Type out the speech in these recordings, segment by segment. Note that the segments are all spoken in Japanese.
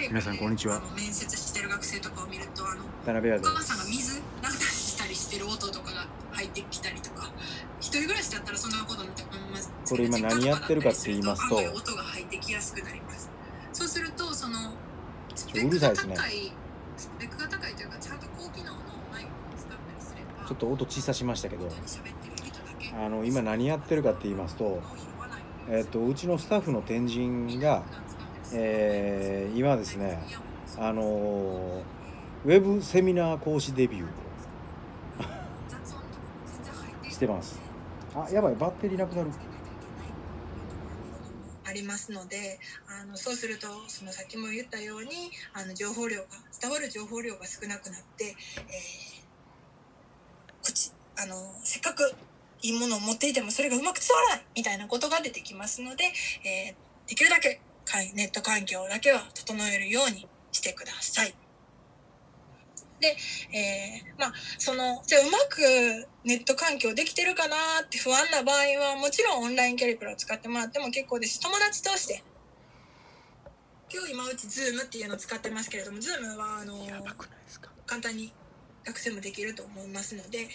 リカで面接してる学生とかを見ると、お母さんが水流したりしてる音とかが入ってきたりとか、一人暮らしだったらそんなことないと思います。 これ今何やってるかって言いますと、 音が入ってきやすくなります。そうするとスペうるさいですね。 スペックが高いというか、ちゃんと高機能のマイクを使ったりすれば、 ちょっと音小さしましたけど、今何やってるかって言いますと、うちのスタッフの天神が、今ですね、ウェブセミナー講師デビューをしてます。あ、やばい、バッテリーなくなる。 ありますので、そうするとさっきも言ったように情報量が伝わる情報量が少なくなって、せっかくいいものを持っていてもそれがうまく伝わらないみたいなことが出てきますので、できるだけネット環境だけは整えるようにしてください。で、じゃあうまくネット環境できてるかなって不安な場合は、もちろんオンラインキャリクラを使ってもらっても結構ですし、友達同士で、今日今うち Zoom っていうのを使ってますけれども、Zoom は簡単に学生もできると思いますので、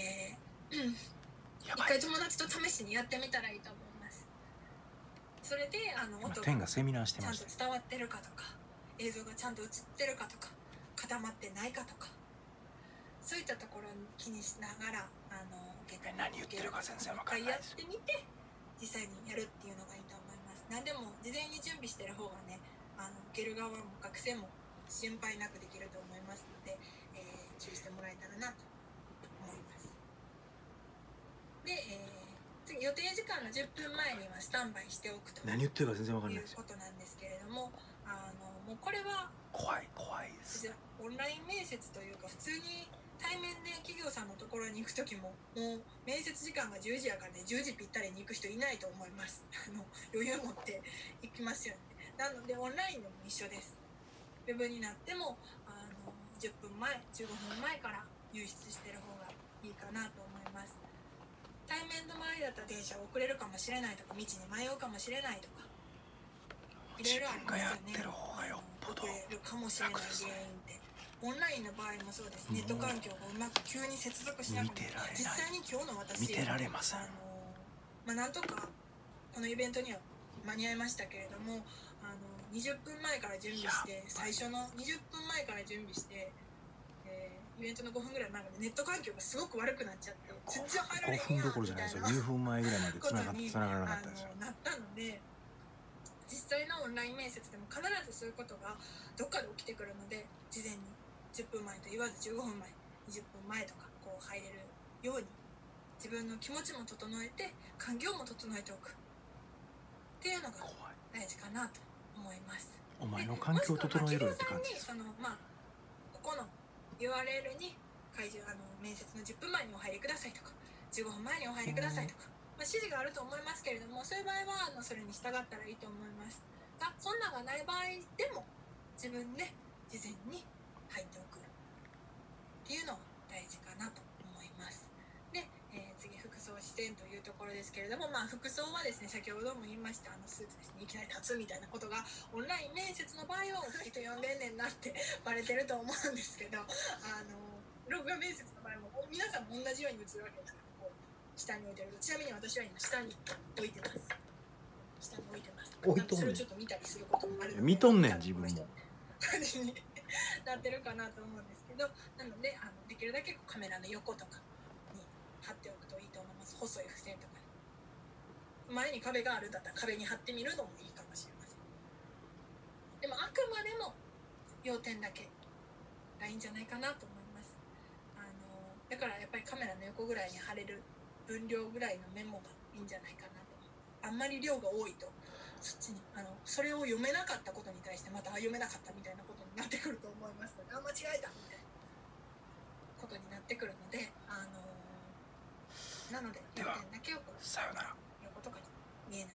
一回友達と試しにやってみたらいいと思います。それで音がちゃんと伝わってるかとか、映像がちゃんと映ってるかとか、固まってないかとか、そういったところに気にしながら何言ってるか全然分かんないです。 やってみて実際にやるっていうのがいいと思います。何でも事前に準備してる方がね、受ける側も学生も心配なくできると思いますので、注意してもらえたらなと思います。で、次予定時間の10分前にはスタンバイしておくと何言ってるか全然分かんないいうことなんですけれども、もうこれは怖いです。 オンライン面接というか、普通に対面で企業さんのところに行く時も、もう面接時間が10時やからね、10時ぴったりに行く人いないと思います。余裕持って行きますよね。なのでオンラインでも一緒です。ウェブになっても10分前15分前から入室してる方がいいかなと思います。対面の場合だったら電車遅れるかもしれないとか、道に迷うかもしれないとか、いろいろありますよね。遅れるかもしれない原因って。オンラインの場合もそうです。ネット環境がうまく急に接続しなくて、実際に今日の私見てられません。 なんとかこのイベントには間に合いましたけれども、20分前から準備して、最初の20分前から準備して、イベントの5分ぐらい前までネット環境がすごく悪くなっちゃって、全然入られへんやんみたいな 5分どころじゃないですよ。2分前ぐらいまで繋がらなかったですよ。 なったので、実際のオンライン面接でも必ずそういうことがどっかで起きてくるので、事前に10分前と言わず15分前20分前とかこう入れるように、自分の気持ちも整えて環境も整えておくっていうのが大事かなと思います。 お前の環境を整えろよって感じです。 ここの URL に面接の10分前にお入りくださいとか15分前にお入りくださいとか、指示があると思いますけれども、そういう場合はそれに従ったらいいと思いますが、そんながない場合でも自分で事前に入っておくっていうのは大事かなと思います。で、次服装視線というところですけれども、服装はですね、先ほども言いましたスーツですね、いきなり立つみたいなことがオンライン面接の場合は同じ人呼んでんねんなってバレてると思うんですけど、録画面接の場合も皆さんも同じように映るわけですから、こう下に置いてると、ちなみに私は今下に置いてます。下に置いてます。それをちょっと見たりすることもあるので、 見とんねん自分も感じになってるかなと思うんですけど、なのでできるだけカメラの横とかに貼っておくといいと思います。細い付箋とかに、前に壁があるんだったら壁に貼ってみるのもいいかもしれません。でもあくまでも要点だけがいいんじゃないかなと思います。だからやっぱりカメラの横ぐらいに貼れる分量ぐらいのメモがいいんじゃないかなと。あんまり量が多いとそっちにそれを読めなかったことに対してまた読めなかったみたいなことになってくると思いますので、間違えたみたいなことになってくるので、なので要点だけをさよなら。 横とかに見えない